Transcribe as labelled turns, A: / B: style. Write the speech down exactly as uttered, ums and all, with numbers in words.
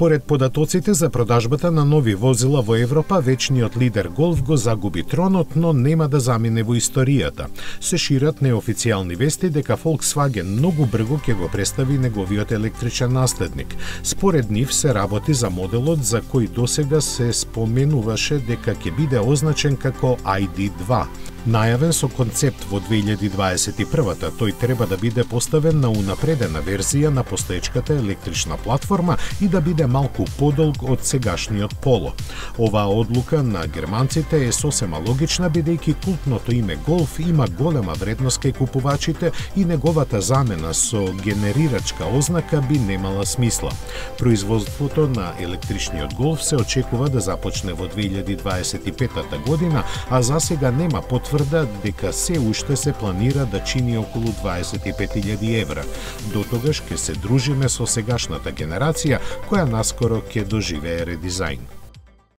A: Според податоците за продажбата на нови возила во Европа, вечниот лидер Голф го загуби тронот, но нема да замине во историјата. Се шират неофицијални вести дека Volkswagen многу брзо ќе го представи неговиот електричен наследник. Според нив се работи за моделот за кој досега се споменуваше дека ќе биде означен како ай ди два. Најавен со концепт во две илјади дваесет и прва, тој треба да биде поставен на унапредена верзија на постоечката електрична платформа и да биде малку подолг од сегашниот Поло. Оваа одлука на германците е сосема логична, бидејќи култното име Голф има голема вредност кај купувачите и неговата замена со генерирачка ознака би немала смисла. Производството на електричниот Голф се очекува да започне во две илјади дваесет и пета година, а засега нема потврда тврда дека се уште се планира да чини околу дваесет и пет илјади евра. До тогаш ќе се дружиме со сегашната генерација, која наскоро ќе доживее редизајн.